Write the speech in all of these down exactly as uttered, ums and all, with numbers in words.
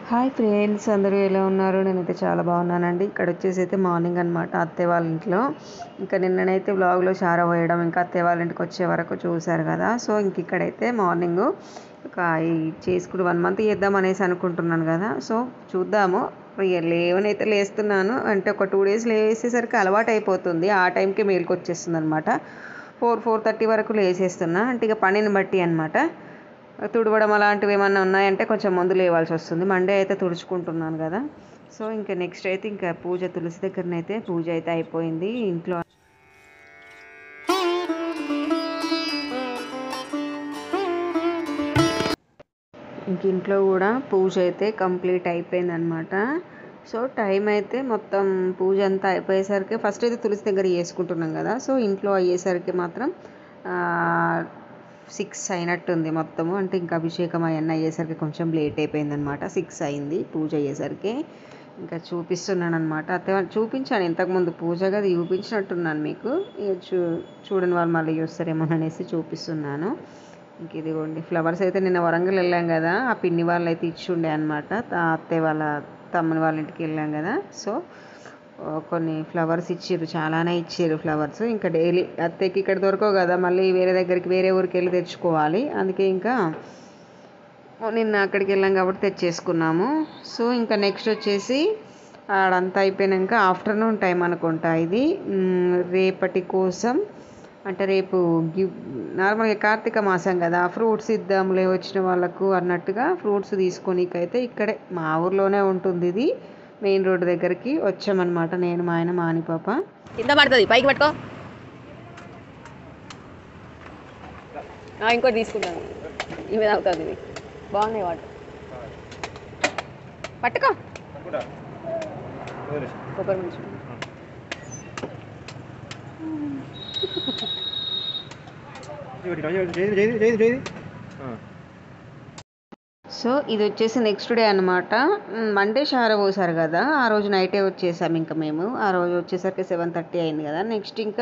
Hi friends, అందరూ ఎలా ఉన్నారు? నేనైతే చాలా బాగున్నానండి. ఇక్కడ వచ్చేసి అయితే మార్నింగ్ అనమాట, అత్తయ్య వాళ్ళ ఇంట్లో. ఇంకా నిన్ననైతే వ్లాగ్లో చార పోయడం, ఇంకా అత్తయ్య వాళ్ళ ఇంటికి వచ్చే వరకు చూశారు కదా. సో ఇంక ఇక్కడైతే మార్నింగ్ ఒక ఈ చేసుకుని వన్ మంత్ చేద్దాం అనేసి అనుకుంటున్నాను కదా. సో చూద్దాము. లేవనైతే లేస్తున్నాను, అంటే ఒక టూ డేస్ లేసేసరికి అలవాటు అయిపోతుంది. ఆ టైంకి మేలుకు వచ్చేస్తుంది అనమాట. ఫోర్ ఫోర్ థర్టీ వరకు లేసేస్తున్నా, అంటే ఇక పనిని బట్టి అనమాట. తుడవడం అలాంటివి ఏమన్నా ఉన్నాయంటే కొంచెం ముందు లేవాల్సి వస్తుంది. మండే అయితే తుడుచుకుంటున్నాను కదా. సో ఇంకా నెక్స్ట్ అయితే ఇంకా పూజ, తులసి దగ్గరనైతే పూజ అయితే అయిపోయింది ఇంట్లో. ఇంక ఇంట్లో కూడా పూజ అయితే కంప్లీట్ అయిపోయింది అనమాట. సో టైం అయితే మొత్తం పూజ అంతా అయిపోయేసరికి ఫస్ట్ అయితే తులసి దగ్గర చేసుకుంటున్నాం కదా. సో ఇంట్లో అయ్యేసరికి మాత్రం సిక్స్ అయినట్టుంది మొత్తము. అంటే ఇంకా అభిషేకం అవన్నీ అయ్యేసరికి కొంచెం లేట్ అయిపోయింది అనమాట. సిక్స్ అయింది పూజ అయ్యేసరికి. ఇంకా చూపిస్తున్నాను అనమాట. అతే చూపించాను ఇంతకుముందు పూజ గది చూపించినట్టున్నాను మీకు. ఇక చూ చూడని వాళ్ళు మళ్ళీ చూస్తారేమో అనేసి చూపిస్తున్నాను. ఇంక ఇదిగోండి ఫ్లవర్స్ అయితే నిన్న వరంగల్ వెళ్ళాం కదా, ఆ పిన్ని వాళ్ళు అయితే ఇచ్చి ఉండే అనమాట. అత్తయ్య వాళ్ళ తమ్ముని వాళ్ళ ఇంటికి వెళ్ళాం కదా. సో కొన్ని ఫ్లవర్స్ ఇచ్చారు, చాలానే ఇచ్చారు ఫ్లవర్స్. ఇంకా డైలీ అత్తయ్యకి ఇక్కడ దొరకవు కదా, మళ్ళీ వేరే దగ్గరికి వేరే ఊరికి వెళ్ళి తెచ్చుకోవాలి. అందుకే ఇంకా నిన్న అక్కడికి వెళ్ళాం కాబట్టి తెచ్చేసుకున్నాము. సో ఇంకా నెక్స్ట్ వచ్చేసి ఆడంతా అయిపోయాక ఆఫ్టర్నూన్ టైం అనుకుంటా ఇది. రేపటి కోసం అంటే రేపు గివ్ నార్మల్గా కార్తీక మాసం కదా, ఫ్రూట్స్ ఇద్దాంలే వచ్చిన వాళ్ళకు అన్నట్టుగా ఫ్రూట్స్ తీసుకొనికైతే ఇక్కడే మా ఊర్లోనే ఉంటుంది ఇది. మెయిన్ రోడ్ దగ్గరికి వచ్చామన్నమాట, నేను మా ఆయన మాని పాప. కింద పడుతుంది, పైకి పట్టుకో. ఇంకోటి తీసుకుంటాను, ఇవి అవుతుంది. ఇది బాగున్నాయి వాటర్, పట్టుకో. కొబ్బరి మంచి సో ఇది వచ్చేసి నెక్స్ట్ డే అనమాట. మండే షార పోసారు కదా, ఆ రోజు నైటే వచ్చేసాము ఇంకా మేము. ఆ రోజు వచ్చేసరికి సెవెన్ థర్టీ అయింది కదా. నెక్స్ట్ ఇంకా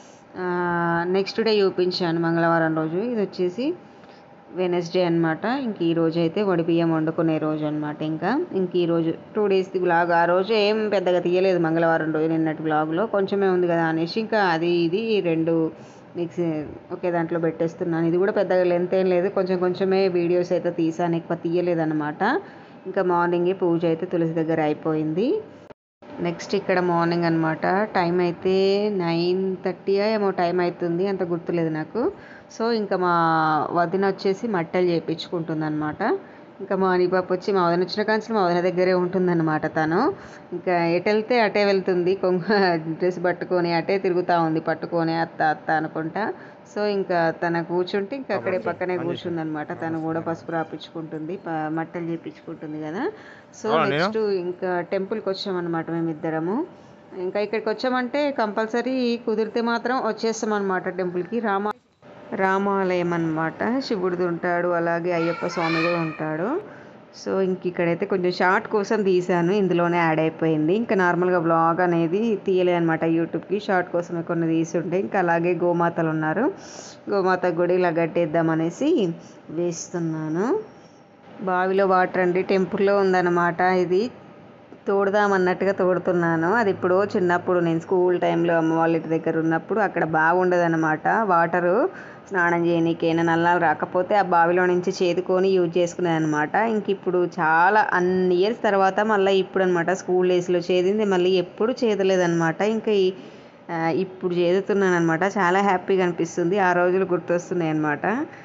నెక్స్ట్ డే చూపించాను మంగళవారం రోజు. ఇది వచ్చేసి వెనస్డే అనమాట. ఇంక ఈ రోజు అయితే వడిబియ్యం వండుకునే రోజు అనమాట. ఇంకా ఇంక ఈరోజు టూ డేస్ది బ్లాగ్. ఆ రోజు ఏం పెద్దగా తీయలేదు మంగళవారం రోజు, నిన్నటి బ్లాగ్లో కొంచెమే ఉంది కదా అనేసి ఇంకా అది ఇది రెండు మిక్సీ ఒకే దాంట్లో పెట్టేస్తున్నాను. ఇది కూడా పెద్దగా లెంత్ ఏం లేదు, కొంచెం కొంచెమే వీడియోస్ అయితే తీసాను, ఎక్కువ తీయలేదన్నమాట. ఇంకా మార్నింగే పూజ అయితే తులసి దగ్గర అయిపోయింది. నెక్స్ట్ ఇక్కడ మార్నింగ్ అనమాట, టైం అయితే నైన్ థర్టీ ఏమో టైం అవుతుంది, అంత గుర్తులేదు నాకు. సో ఇంకా మా వదిన వచ్చేసి మట్టెలు చేయించుకుంటుంది అనమాట. ఇంకా మా అనిపాప వచ్చి మా వదిన వచ్చిన కాంచి మా వదిన దగ్గరే ఉంటుందన్నమాట. తను ఇంకా ఎటు వెళ్తే అటే వెళ్తుంది, కొంగ డ్రెస్ పట్టుకొని అటే తిరుగుతూ ఉంది పట్టుకొని అత్త అత్త అనుకుంటా. సో ఇంకా తన కూర్చుంటే ఇంకా అక్కడే పక్కనే కూర్చుంది అనమాట. తను కూడా పసుపు రాపించుకుంటుంది, మట్టెలు చేయించుకుంటుంది కదా. సో నెక్స్ట్ ఇంకా టెంపుల్కి వచ్చామన్నమాట మేమిద్దరము. ఇంకా ఇక్కడికి వచ్చామంటే కంపల్సరీ కుదిరితే మాత్రం వచ్చేస్తాం అనమాట టెంపుల్కి. రామ రామాలయం అన్నమాట, శివుడిది ఉంటాడు, అలాగే అయ్యప్ప స్వామి కూడా ఉంటాడు. సో ఇంక ఇక్కడైతే కొంచెం షార్ట్ కోసం తీసాను, ఇందులోనే యాడ్ అయిపోయింది. ఇంకా నార్మల్గా వ్లాగ్ అనేది తీయలేదు అనమాట యూట్యూబ్కి, షార్ట్ కోసమే కొన్ని తీసుంటే. ఇంకా అలాగే గోమాతలు ఉన్నారు, గోమాత గుడి ఇలా గట్టేద్దామనేసి వేస్తున్నాను. బావిలో వాటర్ అండి, టెంపుల్లో ఉందన్నమాట. ఇది తోడుదామన్నట్టుగా తోడుతున్నాను. అది ఇప్పుడు చిన్నప్పుడు నేను స్కూల్ టైంలో అమ్మ వాళ్ళ ఇంటి దగ్గర ఉన్నప్పుడు అక్కడ బాగుండదన్నమాట వాటరు. స్నానం చేయనీకైనా నల్లాలు రాకపోతే ఆ బావిలో నుంచి చేదుకొని యూజ్ చేసుకునేది అనమాట. ఇంక ఇప్పుడు చాలా అన్ని ఇయర్స్ తర్వాత మళ్ళీ ఇప్పుడు అనమాట స్కూల్ డేస్లో చేదింది, మళ్ళీ ఎప్పుడు చేదలేదనమాట. ఇంకా ఇప్పుడు చేదుతున్నాను అనమాట. చాలా హ్యాపీగా అనిపిస్తుంది, ఆ రోజులు గుర్తొస్తున్నాయి అనమాట.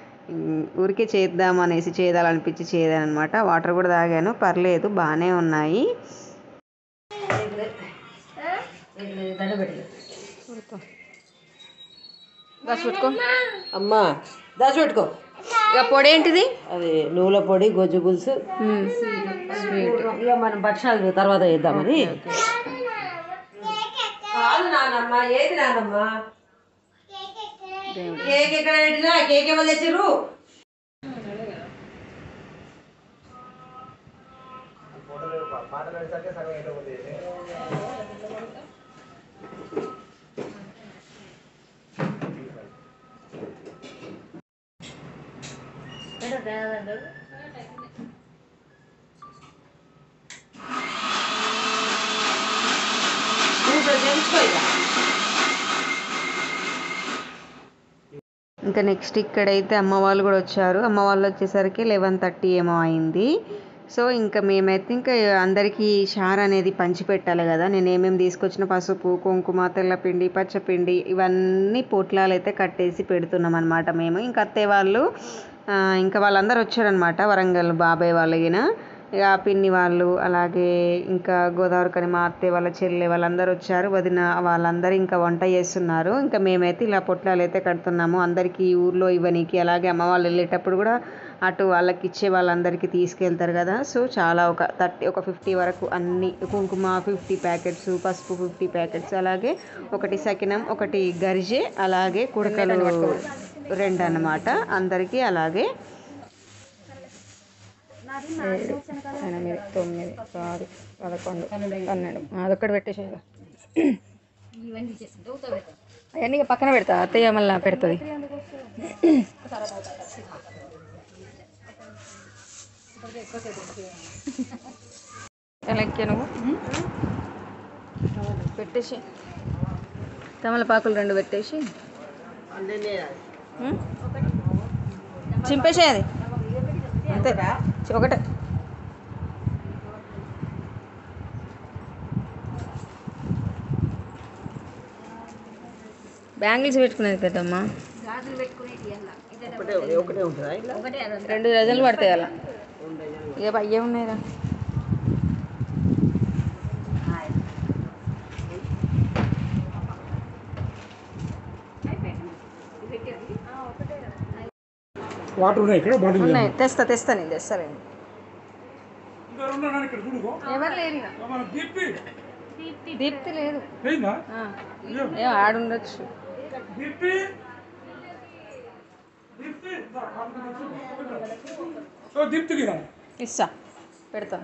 ఊరికే చేద్దాం అనేసి చేదాలనిపించి చేదాను అనమాట. వాటర్ కూడా తాగాను, పర్లేదు బాగానే ఉన్నాయి. దాచిపెట్టుకో అమ్మా, దాచిపెట్టుకో. ఇక పొడి ఏంటిది? అది నువ్వుల పొడి, గొజ్జు పులుసు, స్వీట్. ఇక మనం భక్షాలు తర్వాత చేద్దామని. నానమ్మ ఏది నానమ్మ, కేక్ ఎక్కడ పెట్టినా, కేక్ ఏమో తెచ్చిర్రు. ఇంకా నెక్స్ట్ ఇక్కడైతే అమ్మ వాళ్ళు కూడా వచ్చారు. అమ్మ వాళ్ళు వచ్చేసరికి లెవెన్ థర్టీ ఏమో అయింది. సో ఇంకా మేమైతే ఇంకా అందరికీ షార్ అనేది పంచిపెట్టాలి కదా. నేను ఏమేమి తీసుకొచ్చిన పసుపు, కుంకుమ, తెల్లపిండి, పచ్చపిండి ఇవన్నీ పొట్లాలు అయితే కట్టేసి పెడుతున్నాం అనమాట మేము. ఇంకా అత్తయ్య వాళ్ళు ఇంకా వాళ్ళందరూ వచ్చారనమాట, వరంగల్ బాబాయ్ వాళ్ళగిన ఇక పిన్ని వాళ్ళు, అలాగే ఇంకా గోదావరికని మా అత్తయ్య వాళ్ళ చెల్లె వాళ్ళందరూ వచ్చారు. వదిన వాళ్ళందరూ ఇంకా వంట చేస్తున్నారు. ఇంకా మేమైతే ఇలా పొట్లాలు అయితే కడుతున్నాము అందరికీ ఊర్లో ఇవ్వనీకి. అలాగే అమ్మ వాళ్ళు వెళ్ళేటప్పుడు కూడా అటు వాళ్ళకి ఇచ్చే వాళ్ళందరికీ తీసుకెళ్తారు కదా. సో చాలా ఒక థర్టీ ఒక ఫిఫ్టీ వరకు అన్ని కుంకుమ ఫిఫ్టీ ప్యాకెట్స్, పసుపు ఫిఫ్టీ ప్యాకెట్స్, అలాగే ఒకటి సకినం, ఒకటి గరిజె, అలాగే కుడకలు రెండు అన్నమాట అందరికీ. అలాగే ఏడు, ఎనిమిది, తొమ్మిది, పది, పదకొండు, పన్నెండు, అదొక్కటి పెట్టేసి అవన్నీ పక్కన పెడతా, అత్తయ్య మళ్ళీ పెడుతుంది. లెక్క నువ్వు పెట్టేసి తమలపాకులు రెండు పెట్టేసి చింపేసే అది అంతే ఒకటే. బ్యాంగిల్స్ పెట్టుకునేది పెద్దమ్మ రెండు డజన్లు పడతాయి అలా. ఇక అయ్యే ఉన్నాయిరా. వాటర్ ఉన్నాయి ఇక్కడ, బాటిల్ ఉన్నాయి, తెస్తా తెస్తా నేను తెస్తానండి. ఎవరు లేరు దీప్తి లేదు, ఏ ఆడుండొచ్చు. ఇస్తా పెడతాను.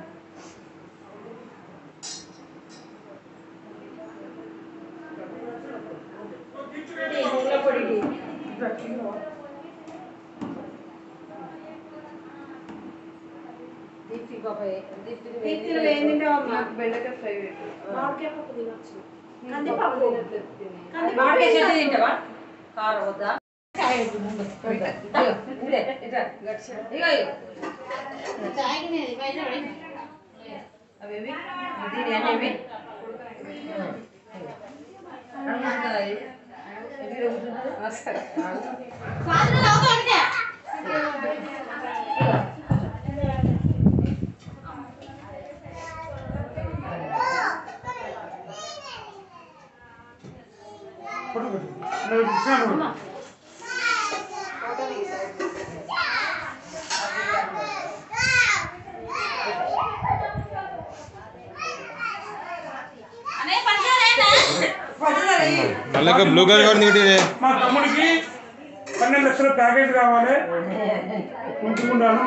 బ్లూ కలర్ మా తమ్ముడికి పన్నెండు లక్షల ప్యాకేజ్ కావాలి. ముంచుకుంటాను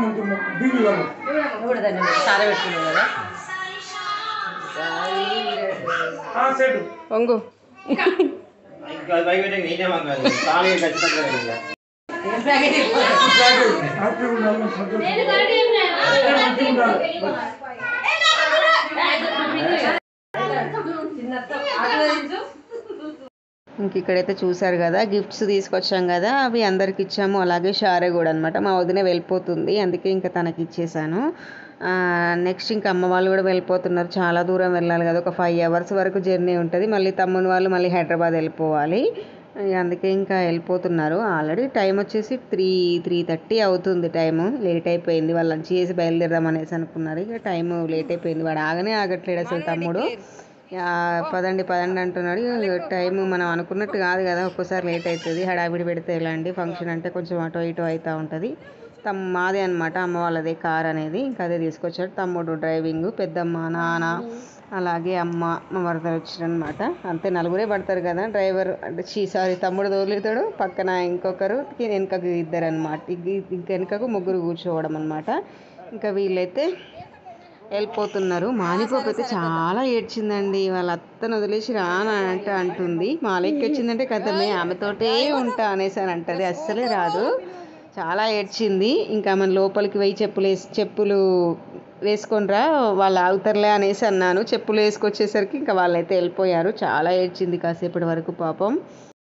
వంగు ఇంక ఇక్కడైతే చూసారు కదా గిఫ్ట్స్ తీసుకొచ్చాం కదా, అవి అందరికి ఇచ్చాము. అలాగే షారే కూడా అనమాట, మా వదిన వెళ్ళిపోతుంది అందుకే ఇంకా తనకి ఇచ్చేసాను. నెక్స్ట్ ఇంకా అమ్మ వాళ్ళు కూడా వెళ్ళిపోతున్నారు, చాలా దూరం వెళ్ళాలి కదా, ఒక ఫైవ్ అవర్స్ వరకు జర్నీ ఉంటుంది. మళ్ళీ తమ్ముని వాళ్ళు మళ్ళీ హైదరాబాద్ వెళ్ళిపోవాలి, అందుకే ఇంకా వెళ్ళిపోతున్నారు. ఆల్రెడీ టైం వచ్చేసి త్రీ త్రీ థర్టీ అవుతుంది, టైము లేట్ అయిపోయింది. వాళ్ళు లంచ్ చేసి బయలుదేరదాం అనేసి అనుకున్నారు, ఇక టైము లేట్ అయిపోయింది. వాడు ఆగనే ఆగట్లేడు అసలు తమ్ముడు, పదండి పదండి అంటున్నాడు. టైము మనం అనుకున్నట్టు కాదు కదా, ఒక్కోసారి లేట్ అవుతుంది. హడావిడి పెడితే ఎలాంటి ఫంక్షన్ అంటే కొంచెం అటో ఇటో అవుతూ ఉంటుంది. తమ్ మాదే అనమాట అమ్మ వాళ్ళదే కార్ అనేది, ఇంకా అదే తీసుకొచ్చాడు. తమ్ముడు డ్రైవింగ్, పెద్దమ్మ, నాన్న, అలాగే అమ్మ, మా వరదలు వచ్చారనమాట. అంతే నలుగురే పడతారు కదా, డ్రైవర్ అంటే చీ సారీ తమ్ముడు తోలుతాడు, పక్కన ఇంకొకరు, వెనుకకు ఇద్దరు అనమాట, ఇంక వెనుకకు ముగ్గురు కూర్చోవడం అనమాట. ఇంకా వీళ్ళైతే వెళ్ళిపోతున్నారు. మాలిపోపు అయితే చాలా ఏడ్చిందండి, వాళ్ళ అత్తను వదిలేసి రానా అంటే అంటుంది. మాలెక్కి వచ్చిందంటే కథమే, ఆమెతోటే ఉంటా అనేసి అని అంటది, అస్సలే రాదు. చాలా ఏడ్చింది. ఇంకా మన లోపలికి పోయి చెప్పులు వేసి చెప్పులు వేసుకొనిరా వాళ్ళు ఆగుతారులే అనేసి అన్నాను. చెప్పులు వేసుకొచ్చేసరికి ఇంకా వాళ్ళైతే వెళ్ళిపోయారు. చాలా ఏడ్చింది కాసేపటి వరకు పాపం.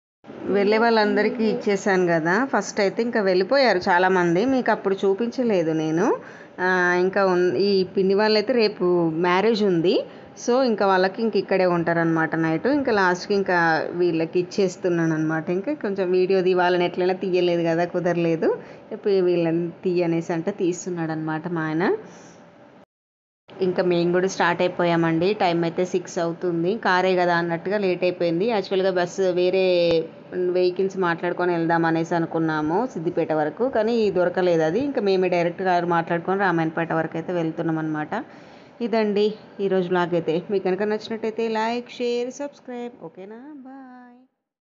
వెళ్ళే వాళ్ళందరికీ ఇచ్చేసాను కదా. ఫస్ట్ అయితే ఇంకా వెళ్ళిపోయారు చాలామంది, మీకు అప్పుడు చూపించలేదు నేను. ఆ, ఇంకా ఉన్- ఈ పిన్ని వాళ్ళైతే రేపు మ్యారేజ్ ఉంది. సో ఇంకా వాళ్ళకి ఇంక ఇక్కడే ఉంటారనమాట నైట్. ఇంకా లాస్ట్కి ఇంకా వీళ్ళకి ఇచ్చేస్తున్నాను అనమాట. ఇంకా కొంచెం వీడియో తీ వాళ్ళని ఎట్లయినా తీయలేదు కదా, కుదరలేదు. ఇప్పుడు వీళ్ళని తీయనేసి అంటే తీస్తున్నాడు అనమాట మా ఆయన. ఇంకా మేము కూడా స్టార్ట్ అయిపోయామండి. టైం అయితే సిక్స్ అవుతుంది. కారే కదా అన్నట్టుగా లేట్ అయిపోయింది. యాక్చువల్గా బస్సు వేరే వెహికల్స్ మాట్లాడుకొని వెళ్దాం అనేసి అనుకున్నాము సిద్దిపేట వరకు, కానీ దొరకలేదు అది. ఇంకా మేమే డైరెక్ట్ కారు మాట్లాడుకొని రామాయణపేట వరకు అయితే వెళ్తున్నాం అనమాట. ఇదండి ఈరోజు బ్లాగ్ అయితే. మీకు కనుక నచ్చినట్టయితే లైక్, షేర్, సబ్స్క్రైబ్. ఓకేనా, బాయ్.